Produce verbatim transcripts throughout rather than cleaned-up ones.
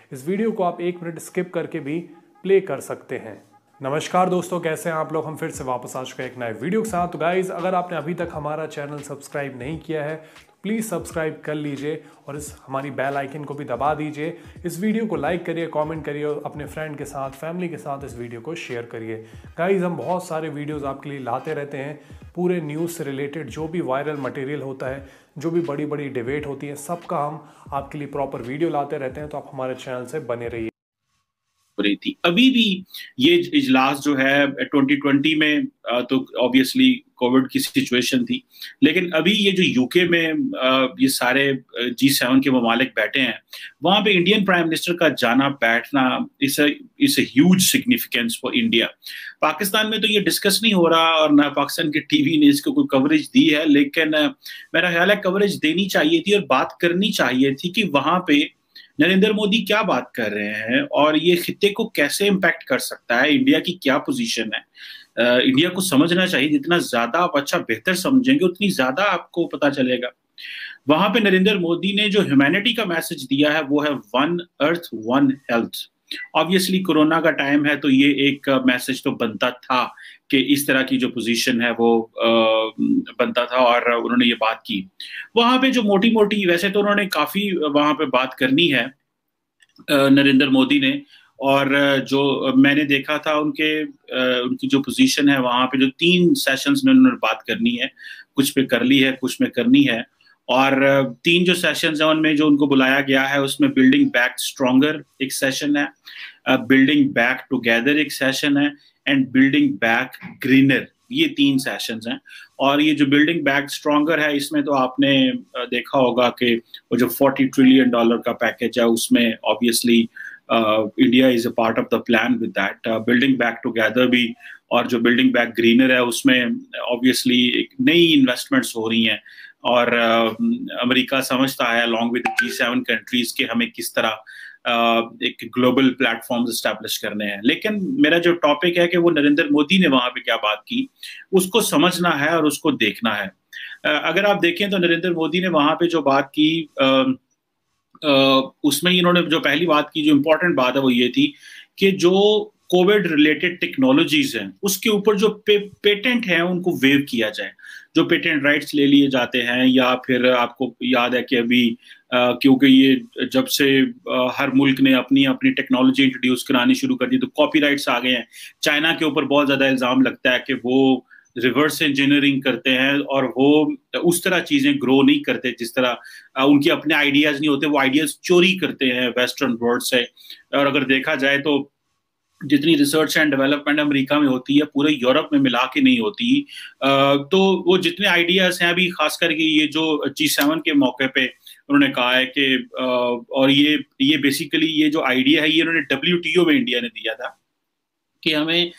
इस वीडियो को आप एक मिनट स्किप करके भी प्ले कर सकते हैं। नमस्कार दोस्तों, कैसे हैं आप लोग। हम फिर से वापस आ चुके हैं एक नए वीडियो के साथ। तो गाइज, अगर आपने अभी तक हमारा चैनल सब्सक्राइब नहीं किया है तो प्लीज़ सब्सक्राइब कर लीजिए और इस हमारी बेल आइकन को भी दबा दीजिए। इस वीडियो को लाइक करिए, कमेंट करिए और अपने फ्रेंड के साथ, फैमिली के साथ इस वीडियो को शेयर करिए। गाइज, हम बहुत सारे वीडियोस आपके लिए लाते रहते हैं, पूरे न्यूज़ से रिलेटेड जो भी वायरल मटेरियल होता है, जो भी बड़ी बड़ी डिबेट होती है, सबका हम आपके लिए प्रॉपर वीडियो लाते रहते हैं। तो आप हमारे चैनल से बने रहिए। रही थी अभी भी ये इजलास जो है ट्वेंटी ट्वेंटी में तो ऑब्वियसली कोविड की सिचुएशन थी, लेकिन अभी ये जो यूके में ये सारे जी सेवन के ममालिक बैठे हैं, वहां पे इंडियन प्राइम मिनिस्टर का जाना बैठना इस इस huge significance for India. Pakistan में तो ये डिस्कस नहीं हो रहा और ना पाकिस्तान के टीवी ने इसको कोई कवरेज दी है, लेकिन मेरा ख्याल है कवरेज देनी चाहिए थी और बात करनी चाहिए थी कि वहां पे नरेंद्र मोदी क्या बात कर रहे हैं और ये खित्ते को कैसे इम्पैक्ट कर सकता है, इंडिया की क्या पोजीशन है। uh, इंडिया को समझना चाहिए। जितना ज्यादा आप अच्छा बेहतर समझेंगे उतनी ज्यादा आपको पता चलेगा। वहां पे नरेंद्र मोदी ने जो ह्यूमैनिटी का मैसेज दिया है वो है one earth one health. Obviously corona का टाइम है तो ये एक मैसेज तो बनता था कि इस तरह की जो पोजीशन है वो आ, बनता था और उन्होंने ये बात की। वहां पे जो मोटी मोटी, वैसे तो उन्होंने काफी वहां पे बात करनी है नरेंद्र मोदी ने, और जो मैंने देखा था उनके उनकी जो पोजीशन है वहां पे जो तीन सेशंस में उन्होंने बात करनी है, कुछ पे कर ली है, कुछ में करनी है। और तीन जो सेशंस हैं उनमें जो उनको बुलाया गया है उसमें बिल्डिंग बैक स्ट्रॉन्गर एक सेशन है, बिल्डिंग बैक टुगेदर एक सेशन है एंड बिल्डिंग बैक ग्रीनर, ये तीन सेशंस हैं। और ये जो बिल्डिंग बैक स्ट्रॉन्गर है इसमें तो आपने देखा होगा कि वो जो फोर्टी ट्रिलियन डॉलर का पैकेज है उसमें obviously India is a part of the plan with that. Building back together भी, और जो बिल्डिंग बैक ग्रीनर है उसमें ऑब्वियसली नई इन्वेस्टमेंट्स हो रही हैं और अमेरिका समझता है along with G seven countries के हमें किस तरह Uh, एक ग्लोबल प्लेटफॉर्म एस्टैब्लिश करने हैं। लेकिन मेरा जो टॉपिक है कि वो नरेंद्र मोदी ने वहां पे क्या बात की, उसको समझना है और उसको देखना है। uh, अगर आप देखें तो नरेंद्र मोदी ने वहां पे जो बात की uh, uh, उसमें इन्होंने जो पहली बात की, जो इम्पोर्टेंट बात है वो ये थी कि जो कोविड रिलेटेड टेक्नोलॉजीज हैं उसके ऊपर जो पे, पेटेंट है उनको वेव किया जाए। जो पेटेंट राइट्स ले लिए जाते हैं, या फिर आपको याद है कि अभी Uh, क्योंकि ये जब से uh, हर मुल्क ने अपनी अपनी टेक्नोलॉजी इंट्रोड्यूस करानी शुरू कर दी तो कॉपीराइट्स आ गए हैं। चाइना के ऊपर बहुत ज्यादा इल्जाम लगता है कि वो रिवर्स इंजीनियरिंग करते हैं और वो उस तरह चीजें ग्रो नहीं करते जिस तरह uh, उनके अपने आइडियाज नहीं होते, वो आइडियाज चोरी करते हैं वेस्टर्न वर्ल्ड से। और अगर देखा जाए तो जितनी रिसर्च एंड डेवलपमेंट अमेरिका में होती है पूरे यूरोप में मिला के नहीं होती। तो वो जितने आइडियाज हैं अभी, खास करके ये जो जी सेवन के मौके पे उन्होंने कहा है कि, और ये ये बेसिकली ये जो आइडिया है ये उन्होंने डब्ल्यू टी ओ में इंडिया ने दिया था कि हमें,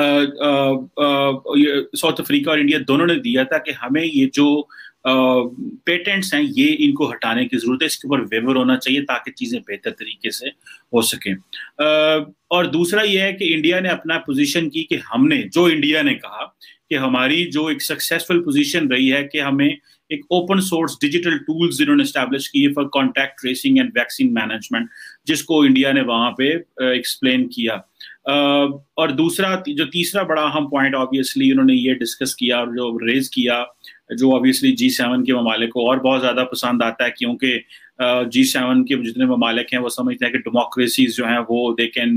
साउथ अफ्रीका और इंडिया दोनों ने दिया था कि हमें ये जो पेटेंट्स हैं ये इनको हटाने की जरूरत है, इसके ऊपर वेवर होना चाहिए ताकि चीजें बेहतर तरीके से हो सकें। और दूसरा ये है कि इंडिया ने अपना पोजीशन की कि हमने, जो इंडिया ने कहा कि हमारी जो एक सक्सेसफुल पोजीशन रही है कि हमें एक ओपन सोर्स डिजिटल टूल्स इन्होंने एस्टैब्लिश किए for contact tracing and vaccine management, जिसको इंडिया ने वहां पे एक्सप्लेन किया। uh, और दूसरा जो तीसरा बड़ा अहम पॉइंट ऑब्वियसली उन्होंने ये डिस्कस किया और जो रेज किया, जो ऑब्वियसली जी सेवन के ममालिक को और बहुत ज्यादा पसंद आता है, क्योंकि जी सेवन के जितने ममालिक हैं वो समझते हैं कि डेमोक्रेसीज जो हैं वो they can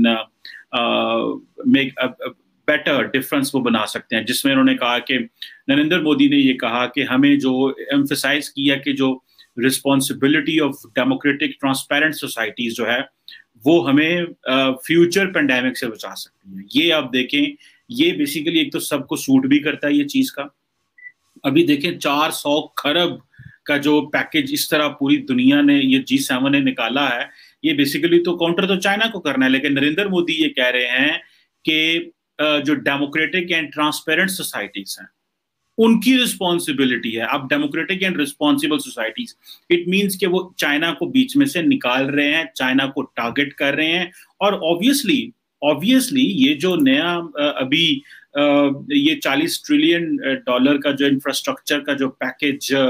make better difference वो बना सकते हैं। जिसमें उन्होंने कहा कि नरेंद्र मोदी ने ये कहा कि हमें जो एम्फसाइज किया कि जो responsibility of democratic transparent societies जो है वो हमें फ्यूचर uh, पेंडेमिक से बचा सकती है। ये आप देखें, ये बेसिकली एक तो सबको सूट भी करता है ये चीज का। अभी देखें चार सौ खरब का जो पैकेज इस तरह पूरी दुनिया ने, ये जी सेवन ने निकाला है, ये बेसिकली तो काउंटर तो चाइना को करना है। लेकिन नरेंद्र मोदी ये कह रहे हैं कि जो डेमोक्रेटिक एंड ट्रांसपेरेंट सोसाइटीज हैं उनकी रिस्पॉन्सिबिलिटी है। अब democratic and responsible societies, it means कि वो चाइना को बीच में से निकाल रहे हैं, चाइना को टारगेट कर रहे हैं। और ऑब्वियसली ऑब्वियसली ये जो नया अभी ये चालीस ट्रिलियन डॉलर का जो इंफ्रास्ट्रक्चर का जो पैकेज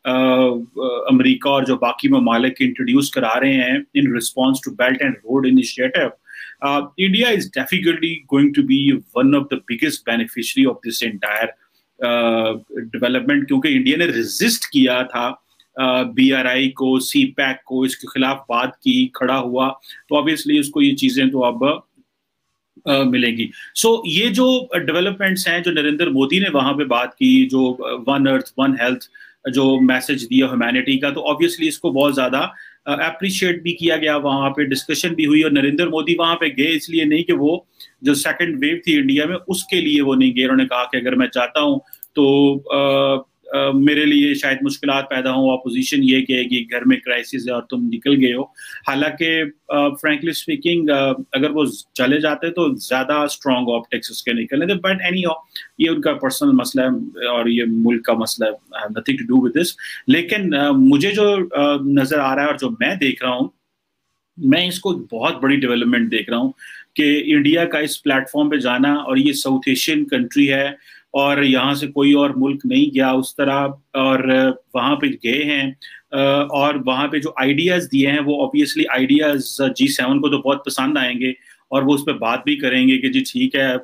अमेरिका और जो बाकी ममालिक इंट्रोड्यूस करा रहे हैं in response to belt and road initiative, India is definitely going to be one of the biggest beneficiary of this entire development, क्योंकि इंडिया ने रेजिस्ट किया था बी आर आई को, सी पैक को, इसके खिलाफ बात की, खड़ा हुआ, तो ऑब्वियसली उसको ये चीजें तो अब uh, मिलेंगी। सो so, ये जो डेवलपमेंट्स हैं जो नरेंद्र मोदी ने वहां पे बात की, जो वन अर्थ वन हेल्थ जो मैसेज दिया ह्यूमैनिटी का, तो ऑब्वियसली इसको बहुत ज्यादा अप्रिशिएट uh, भी किया गया, वहां पे डिस्कशन भी हुई। और नरेंद्र मोदी वहां पे गए इसलिए नहीं कि वो जो सेकंड वेव थी इंडिया में उसके लिए वो नहीं गए, उन्होंने कहा कि अगर मैं चाहता हूं तो uh, Uh, मेरे लिए शायद मुश्किलात पैदा हो, अपोजिशन ये कहेगी घर में क्राइसिस है और तुम निकल गए हो। हालांकि फ्रैंकली स्पीकिंग अगर वो चले जाते तो ज्यादा स्ट्रॉन्ग ऑप्टिक्स उसके निकलने थे, बट एनी हाउ ये उनका पर्सनल मसला है और ये मुल्क का मसला है, I have nothing to do with this. लेकिन uh, मुझे जो uh, नजर आ रहा है और जो मैं देख रहा हूँ, मैं इसको बहुत बड़ी डेवलपमेंट देख रहा हूँ कि इंडिया का इस प्लेटफॉर्म पे जाना, और ये साउथ एशियन कंट्री है और यहाँ से कोई और मुल्क नहीं गया उस तरह, और वहाँ पे गए हैं और वहाँ पे जो आइडियाज़ दिए हैं वो ऑब्वियसली आइडियाज़ जी सेवन को तो बहुत पसंद आएंगे और वो उस पर बात भी करेंगे कि जी ठीक है,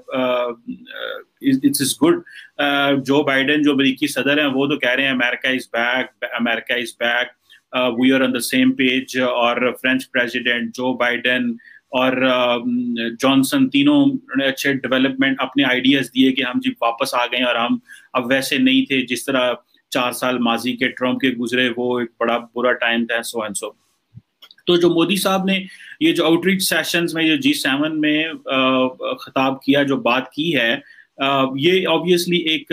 इट्स इज गुड। जो बाइडेन जो अमेरिकी सदर हैं वो तो कह रहे हैं America is back, America is back, we are on the same page. और फ्रेंच प्रेसिडेंट जो बाइडेन और जॉनसन तीनों ने अच्छे डेवलपमेंट अपने आइडियाज दिए कि हम जी वापस आ गए और हम अब वैसे नहीं थे जिस तरह चार साल माजी के ट्रम्प के गुजरे, वो एक बड़ा बुरा टाइम था, सो एंड सो। तो जो मोदी साहब ने ये जो आउटरीच सेशंस में जो जी सेवन में खिताब किया, जो बात की है, ये ऑब्वियसली एक,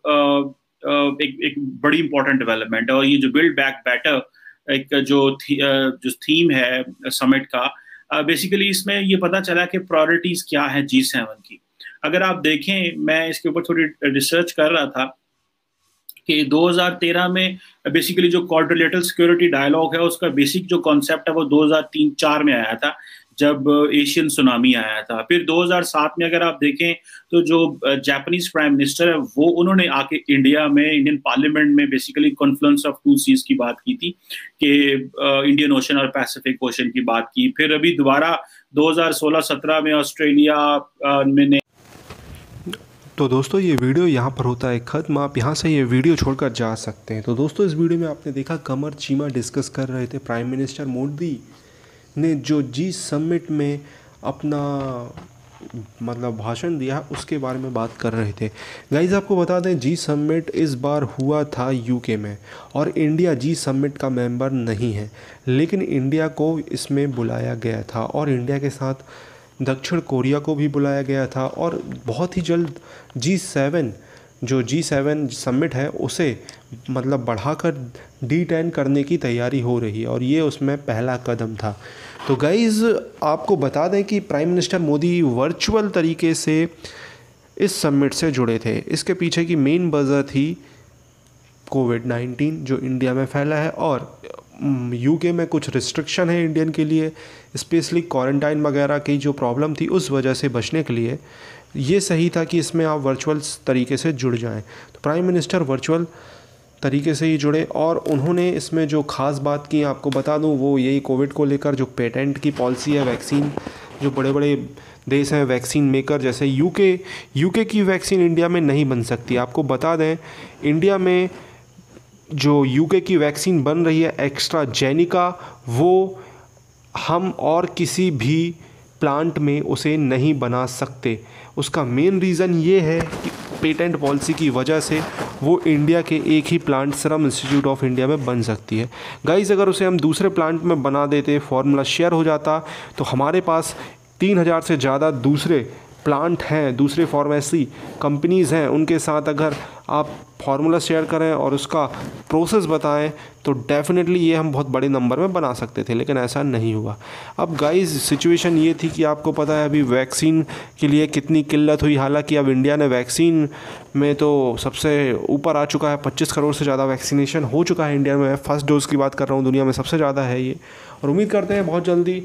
एक एक बड़ी इंपॉर्टेंट डेवलपमेंट है। और ये जो बिल्ड बैक बेटर एक जो थी, जो थीम है समिट का, बेसिकली uh, इसमें ये पता चला कि प्रायोरिटीज क्या है जी सेवन की। अगर आप देखें, मैं इसके ऊपर थोड़ी रिसर्च कर रहा था कि दो हज़ार तेरह में बेसिकली जो क्वाड्रिलेटरल सिक्योरिटी डायलॉग है उसका बेसिक जो कॉन्सेप्ट है वो दो हज़ार तीन चार में आया था जब एशियन सुनामी आया था। फिर दो हज़ार सात में अगर आप देखें तो जो जापानीज प्राइम मिनिस्टर है वो उन्होंने आके इंडिया में इंडियन पार्लियामेंट में basically confluence of two seas की बात की थी कि इंडियन ओशन और पैसिफिक ओशन की बात की। फिर अभी दोबारा दो हज़ार सोलह सत्रह में ऑस्ट्रेलिया में। तो दोस्तों ये वीडियो यहाँ पर होता है ख़त्म, आप यहाँ से ये वीडियो छोड़कर जा सकते हैं। तो दोस्तों इस वीडियो में आपने देखा कमर चीमा डिस्कस कर रहे थे, प्राइम मिनिस्टर मोदी ने जो जी समिट में अपना मतलब भाषण दिया उसके बारे में बात कर रहे थे। गाइज आपको बता दें जी समिट इस बार हुआ था यूके में और इंडिया जी समिट का मेंबर नहीं है, लेकिन इंडिया को इसमें बुलाया गया था और इंडिया के साथ दक्षिण कोरिया को भी बुलाया गया था। और बहुत ही जल्द जी सेवन जो जी सेवन समिट है उसे मतलब बढ़ाकर डी टेन करने की तैयारी हो रही है और ये उसमें पहला कदम था। तो गाइज़ आपको बता दें कि प्राइम मिनिस्टर मोदी वर्चुअल तरीके से इस समिट से जुड़े थे। इसके पीछे की मेन वजह थी कोविड नाइन्टीन जो इंडिया में फैला है और यूके में कुछ रिस्ट्रिक्शन है इंडियन के लिए, स्पेशली क्वारंटाइन वगैरह की जो प्रॉब्लम थी उस वजह से बचने के लिए ये सही था कि इसमें आप वर्चुअल तरीके से जुड़ जाएं। तो प्राइम मिनिस्टर वर्चुअल तरीके से ही जुड़े और उन्होंने इसमें जो ख़ास बात की आपको बता दूं वो यही कोविड को लेकर जो पेटेंट की पॉलिसी है, वैक्सीन जो बड़े बड़े देश हैं वैक्सीन मेकर जैसे यूके यूके की वैक्सीन इंडिया में नहीं बन सकती। आपको बता दें इंडिया में जो यूके की वैक्सीन बन रही है एस्ट्राजेनेका, वो हम और किसी भी प्लांट में उसे नहीं बना सकते। उसका मेन रीज़न ये है कि पेटेंट पॉलिसी की वजह से वो इंडिया के एक ही plant Serum Institute of India में बन सकती है। गाइस अगर उसे हम दूसरे प्लांट में बना देते, फार्मूला शेयर हो जाता, तो हमारे पास तीन हज़ार से ज़्यादा दूसरे प्लांट हैं, दूसरे फार्मेसी कंपनीज़ हैं, उनके साथ अगर आप फार्मूला शेयर करें और उसका प्रोसेस बताएं तो डेफिनेटली ये हम बहुत बड़े नंबर में बना सकते थे, लेकिन ऐसा नहीं हुआ। अब गाइस सिचुएशन ये थी कि आपको पता है अभी वैक्सीन के लिए कितनी किल्लत हुई, हालांकि अब इंडिया ने वैक्सीन में तो सबसे ऊपर आ चुका है, पच्चीस करोड़ से ज़्यादा वैक्सीनेशन हो चुका है इंडिया में। फर्स्ट डोज़ की बात कर रहा हूँ, दुनिया में सबसे ज़्यादा है ये, और उम्मीद करते हैं बहुत जल्दी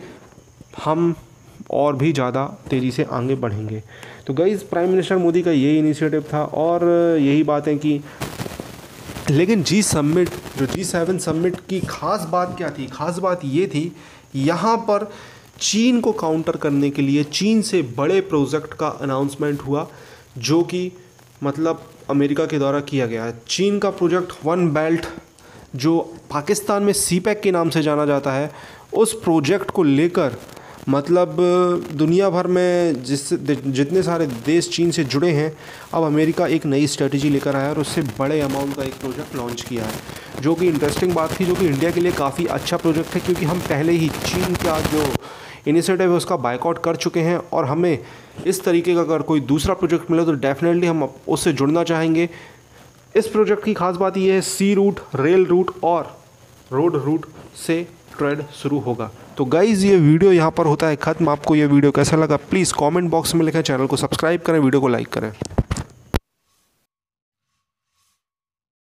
हम और भी ज़्यादा तेज़ी से आगे बढ़ेंगे। तो गाइस प्राइम मिनिस्टर मोदी का यही इनिशिएटिव था और यही बात है कि लेकिन जी समिट जो जी सेवन समिट की खास बात क्या थी? खास बात ये थी, यहाँ पर चीन को काउंटर करने के लिए चीन से बड़े प्रोजेक्ट का अनाउंसमेंट हुआ, जो कि मतलब अमेरिका के द्वारा किया गया है। चीन का प्रोजेक्ट वन बेल्ट, जो पाकिस्तान में सी पैक के नाम से जाना जाता है, उस प्रोजेक्ट को लेकर मतलब दुनिया भर में जिस जितने सारे देश चीन से जुड़े हैं, अब अमेरिका एक नई स्ट्रेटजी लेकर आया और उससे बड़े अमाउंट का एक प्रोजेक्ट लॉन्च किया है, जो कि इंटरेस्टिंग बात थी, जो कि इंडिया के लिए काफ़ी अच्छा प्रोजेक्ट है, क्योंकि हम पहले ही चीन का जो इनिशिएटिव है उसका बायकॉट कर चुके हैं और हमें इस तरीके का अगर कोई दूसरा प्रोजेक्ट मिले तो डेफिनेटली हम उससे जुड़ना चाहेंगे। इस प्रोजेक्ट की खास बात यह है, सी रूट, रेल रूट और रोड रूट से ट्रेड शुरू होगा। तो गाइज़ ये वीडियो यहाँ पर होता है ख़त्म। आपको ये वीडियो कैसा लगा प्लीज़ कमेंट बॉक्स में लिखें, चैनल को सब्सक्राइब करें, वीडियो को लाइक करें।